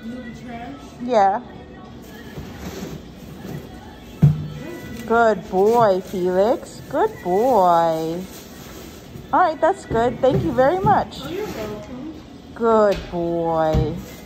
Move the trash? Yeah. Good boy, Felix. Good boy. All right, that's good. Thank you very much. Oh, you're welcome. Good boy.